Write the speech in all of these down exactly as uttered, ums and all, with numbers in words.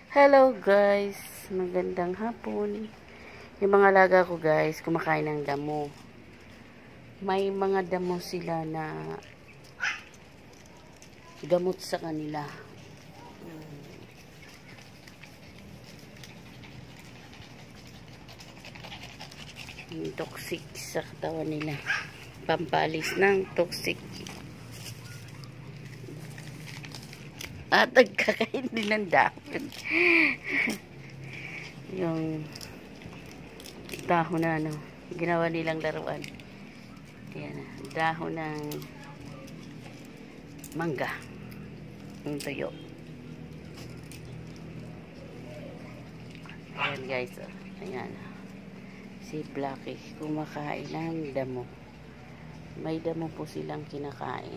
Hello guys, magandang hapon. Yung mga alaga ko guys, kumakain ng damo. May mga damo sila na gamot sa kanila. Yung toxic sa katawan nila. Pampalis ng toxic. At nagkakain din ng dahon. Yung dahon na ano, ginawa nilang laruan. Yan, dahon ng mangga. Yung tuyo. Ayan guys, oh. Ayan. Si Blackie kumakain ng damo. May damo po silang kinakain.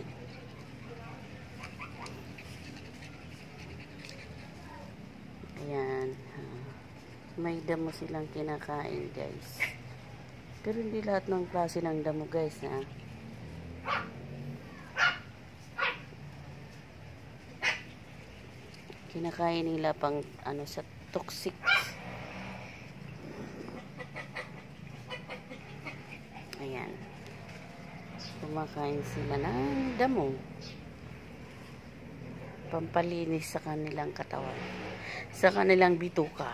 Ayan. May damo silang kinakain guys. Pero hindi lahat ng klase ng damo guys ha. Kinakain nila pang ano sa toxic. Ayan. Kumakain sila ng damo. Pampalinis sa kanilang katawan. Sa kanilang bituka.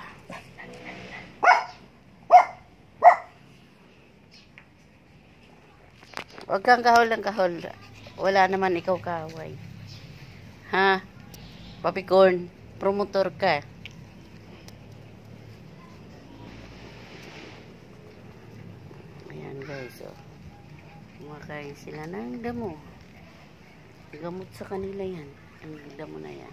Huwag kang kahol ng kahol. Wala naman ikaw kaway. Ha? Papicorn. Promotor ka. Ayan guys. Oh. Kumakain sila ng damo. Gamot sa kanila yan. Ang damo na yan.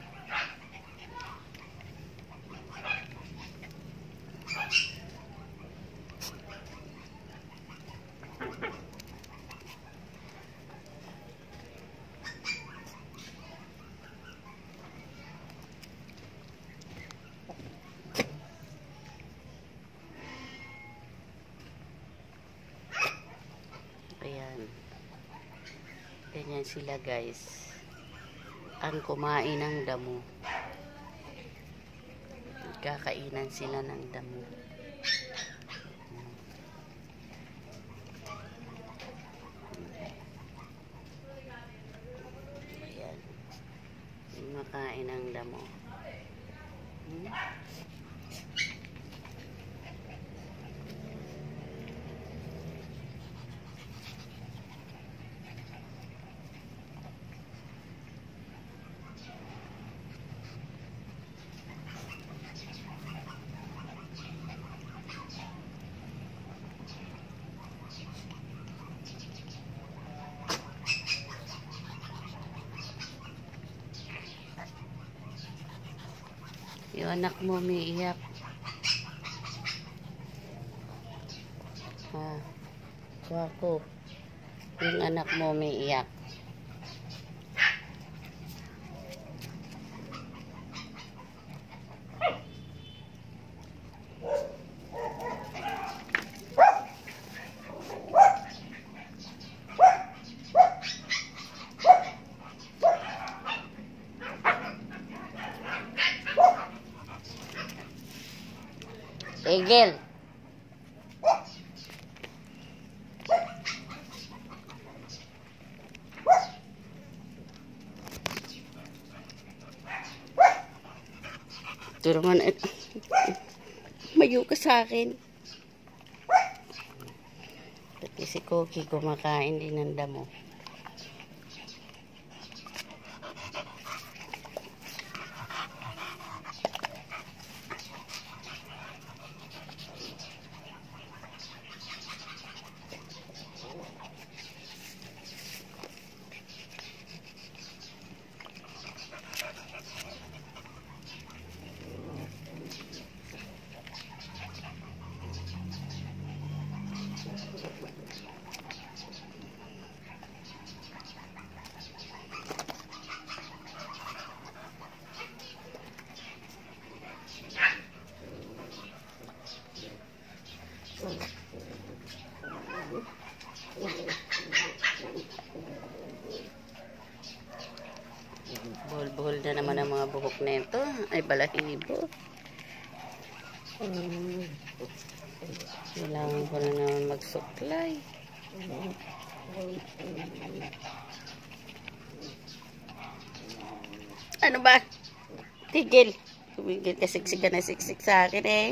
Ayan. Ganyan sila guys. Ang kumain ng damo. Kakainan sila ng damo. Ayan. Kumakain ng damo. Hmm? Yung anak mo may iyak. Ha? Wako. Yung anak mo may iyak. Egel. Ito naman, eh, mayo ka sa akin. Pati si Cookie kumakain din ng damo. balahibo. Kailangan ko na naman magsuklay. Ano ba? Tigil. Tumigil ka, siksik ka na siksik sa akin eh.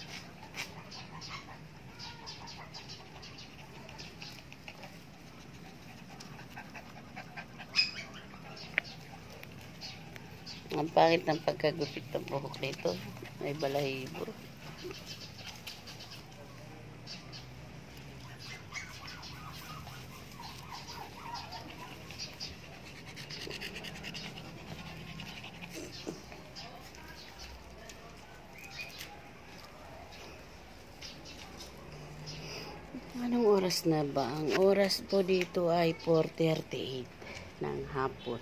Ang pangit ng pagkagupit ng buhok nito. May balahibo. Anong oras na ba? Ang oras po dito ay four thirty-eight ng hapon.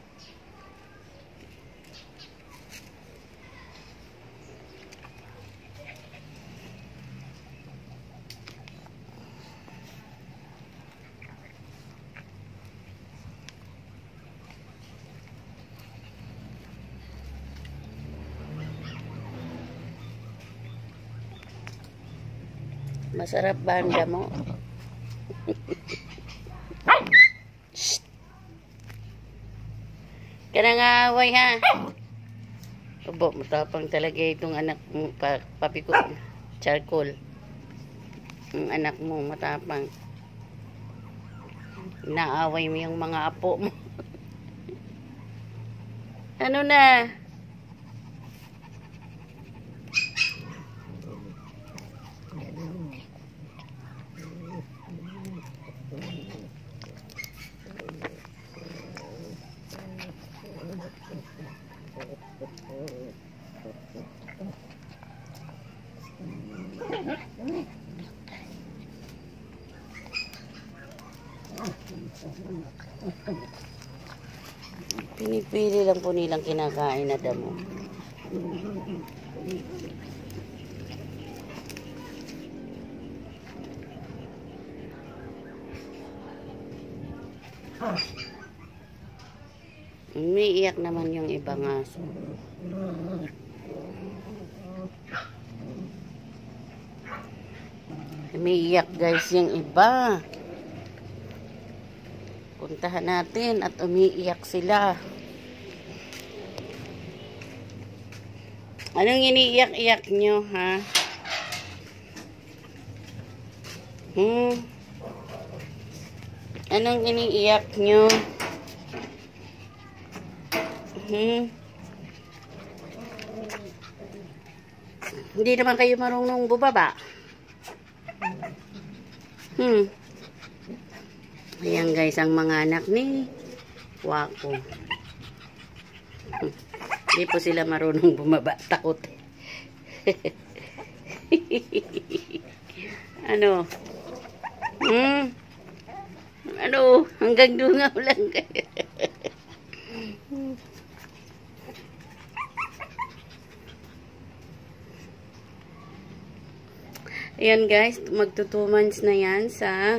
Masarap ba ang damo? Shhh! Kanangaway ha! Obo, matapang talaga itong anak mo, pa, papi ko, charcoal. Ang anak mo, matapang. Inaaway mo yung mga apo mo. Ano na? Pinipili lang po nilang kinakain na damo. Umiiyak naman yung ibang aso. Umiiyak guys yung iba. Puntahan natin at umiiyak sila. Anong iniiyak-iyak nyo, ha? Hmm? Anong iniiyak nyo? Hmm? Hindi naman kayo marunong bubaba. Hmm? Ayan guys, ang mga anak ni Wako. Hindi po sila marunong bumaba. Takot. Ano? Hmm? Ano? Hanggang dungaw lang kayo. Ayan guys, magto two months na yan sa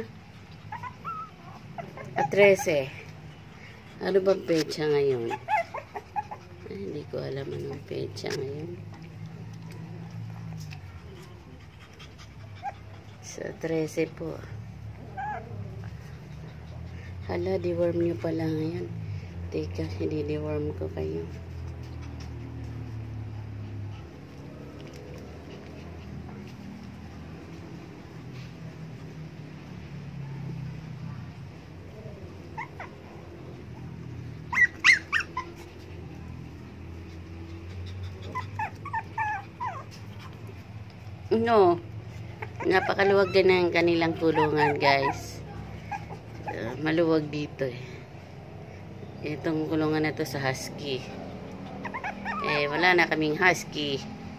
thirteen. Ano ba petsa ngayon? Ay, hindi ko alam anong petsa ngayon. Sa thirteen po. Hala, deworm nyo pala ngayon. Teka, hindi deworm ko kayo. No, napakaluwag din ang kanilang kulungan guys. Uh, maluwag dito eh. Itong kulungan na to sa husky. Eh, wala na kaming husky.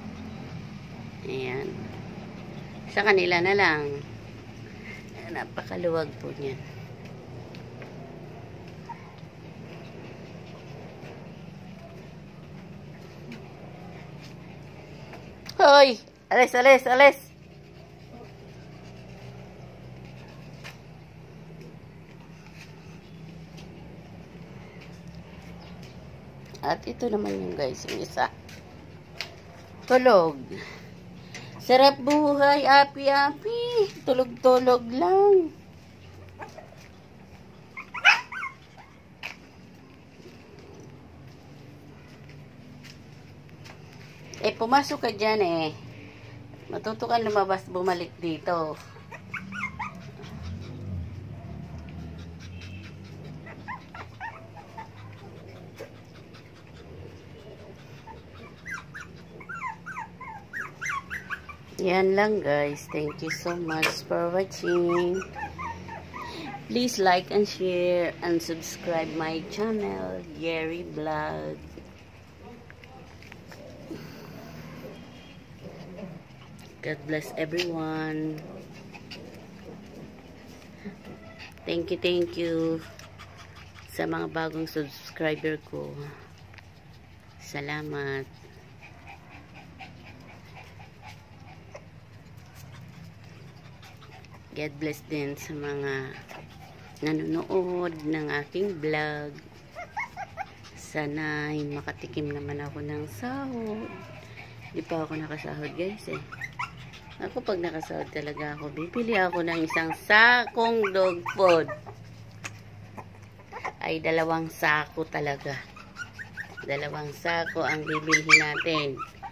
Ayan. Sa kanila na lang. Napakaluwag po niyan. Hoy! Alis, alis, alis! At ito naman yung guys, yung isa. Tulog. Sarap buhay, api-api. Tulog-tulog lang. Eh, pumasok ka dyan eh. Matuto ka lumabas, bumalik dito. Yan lang guys. Thank you so much for watching. Please like and share and subscribe my channel, Yeri Vlog. God bless everyone. Thank you, thank you sa mga bagong subscriber ko. Salamat. God bless din sa mga nanonood ng aking vlog. Sana ay makatikim naman ako ng sahod. Di pa ako nakasahod guys eh. Ako pag nakasahod talaga ako, bibili ako ng isang sakong dog food. Ay dalawang sako talaga. Dalawang sako ang bibilhin natin.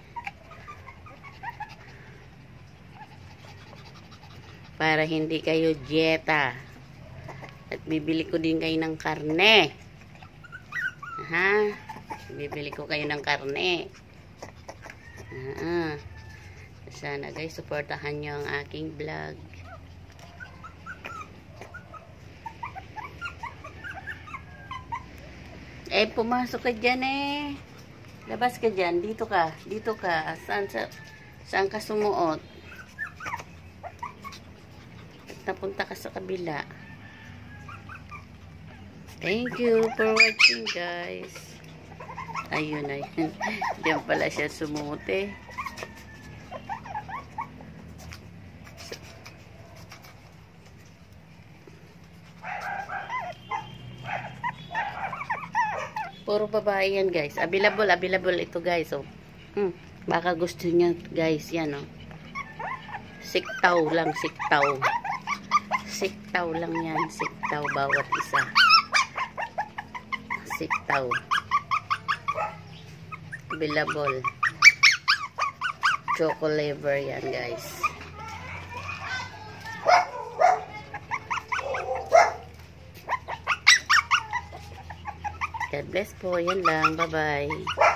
Para hindi kayo dieta. At bibili ko din kayo ng karne. Ha? Bibili ko kayo ng karne. Ah. Sana guys, supportahan nyo ang aking vlog. Eh, pumasok ka dyan eh. Labas ka dyan. Dito ka. Dito ka. Saan, sa, saan ka sumuot? Napunta ka sa kabila. Thank you for watching guys. Ayun, ayun. Diyan pala siya sumuti. Puro babae yan guys. Available, available ito guys. Oh. Hmm. Baka gusto niya guys. Yan oh. Siktaw lang, siktaw. Siktaw lang yan. Siktaw bawat isa. Siktaw. Available. Choco liver yan guys. God bless po. Yan lang. Bye-bye.